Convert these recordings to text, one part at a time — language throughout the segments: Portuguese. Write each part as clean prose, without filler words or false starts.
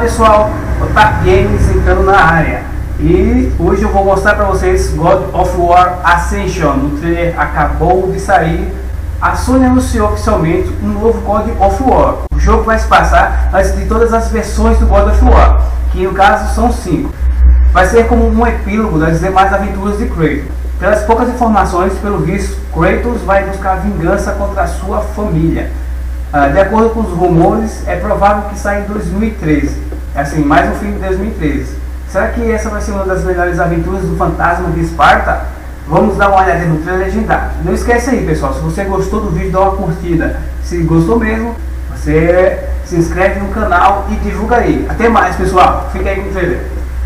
pessoal, Otaku Games entrando na área. E hoje eu vou mostrar para vocês God of War Ascension. O trailer acabou de sair. A Sony anunciou oficialmente um novo God of War. O jogo vai se passar antes de todas as versões do God of War, que no caso são 5. Vai ser como um epílogo das demais aventuras de Kratos. Pelas poucas informações, pelo visto, Kratos vai buscar vingança contra a sua família. De acordo com os rumores, é provável que saia em 2013. Assim, mais no fim de 2013. Será que essa vai ser uma das melhores aventuras do fantasma de Esparta? Vamos dar uma olhada no trailer legendado. Não esquece aí, pessoal, se você gostou do vídeo, dá uma curtida. Se gostou mesmo, você se inscreve no canal e divulga aí. Até mais, pessoal. Fica aí com o trailer.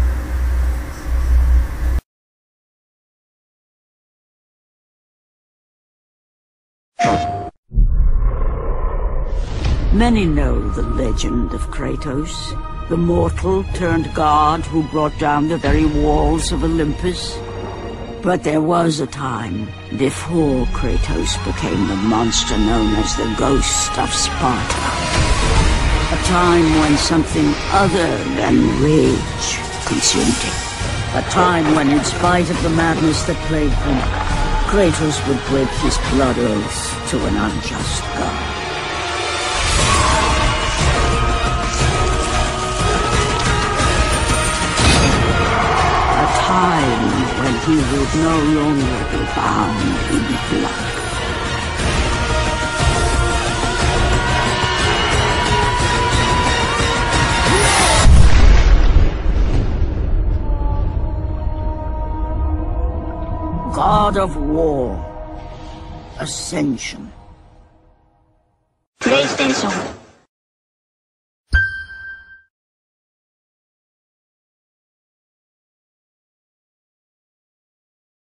Many know the legend of Kratos, the mortal turned god who brought down the very walls of Olympus. But there was a time before Kratos became the monster known as the Ghost of Sparta. A time when something other than rage consumed him. A time when, in spite of the madness that plagued him, Kratos would break his blood oath to an unjust god. Time when he would no longer be bound in blood. God of War Ascension. PlayStation